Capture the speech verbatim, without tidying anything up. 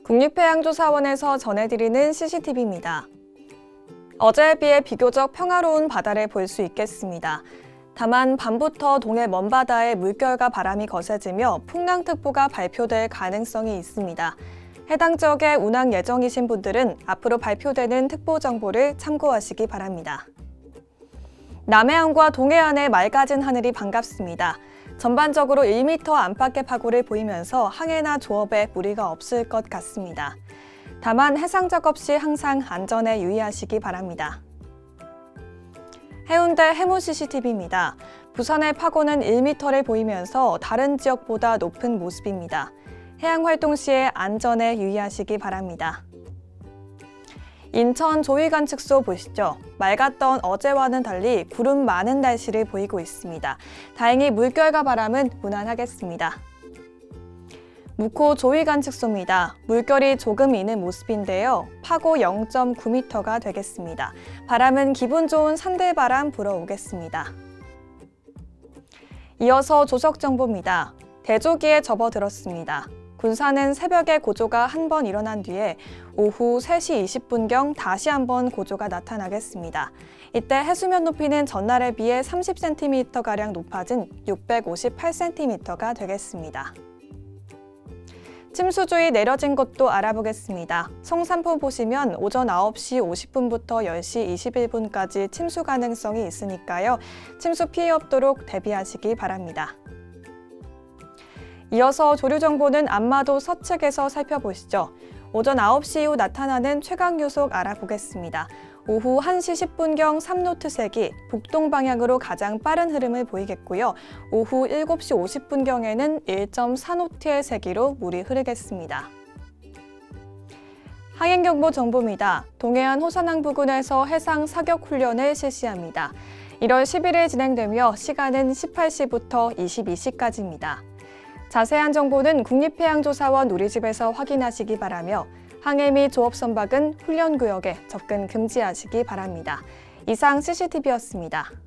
국립해양조사원에서 전해드리는 씨씨티비입니다. 어제에 비해 비교적 평화로운 바다를 볼 수 있겠습니다. 다만 밤부터 동해 먼바다에 물결과 바람이 거세지며 풍랑특보가 발표될 가능성이 있습니다. 해당 지역에 운항 예정이신 분들은 앞으로 발표되는 특보 정보를 참고하시기 바랍니다. 남해안과 동해안의 맑아진 하늘이 반갑습니다. 전반적으로 일 미터 안팎의 파고를 보이면서 항해나 조업에 무리가 없을 것 같습니다. 다만 해상 작업 시 항상 안전에 유의하시기 바랍니다. 해운대 해무 씨씨티비입니다. 부산의 파고는 일 미터를 보이면서 다른 지역보다 높은 모습입니다. 해양 활동 시에 안전에 유의하시기 바랍니다. 인천 조위관측소 보시죠. 맑았던 어제와는 달리 구름 많은 날씨를 보이고 있습니다. 다행히 물결과 바람은 무난하겠습니다. 묵호 조위관측소입니다. 물결이 조금 있는 모습인데요. 파고 영 점 구 미터가 되겠습니다. 바람은 기분 좋은 산들바람 불어오겠습니다. 이어서 조석정보입니다. 대조기에 접어들었습니다. 군사는 새벽에 고조가 한 번 일어난 뒤에 오후 세 시 이십 분경 다시 한번 고조가 나타나겠습니다. 이때 해수면 높이는 전날에 비해 삼십 센티미터가량 높아진 육백오십팔 센티미터가 되겠습니다. 침수주의 내려진 곳도 알아보겠습니다. 성산포 보시면 오전 아홉 시 오십 분부터 열 시 이십일 분까지 침수 가능성이 있으니까요. 침수 피해 없도록 대비하시기 바랍니다. 이어서 조류 정보는 안마도 서측에서 살펴보시죠. 오전 아홉 시 이후 나타나는 최강 요속 알아보겠습니다. 오후 한 시 십 분경 삼 노트색이 북동 방향으로 가장 빠른 흐름을 보이겠고요. 오후 일곱 시 오십 분경에는 일 점 사 노트의 세기로 물이 흐르겠습니다. 항행경보 정보입니다. 동해안 호산항 부근에서 해상 사격 훈련을 실시합니다. 일월 십일일 진행되며 시간은 십팔 시부터 이십이 시까지입니다. 자세한 정보는 국립해양조사원 누리집에서 확인하시기 바라며 항해 및 조업 선박은 훈련구역에 접근 금지하시기 바랍니다. 이상 씨씨티비였습니다.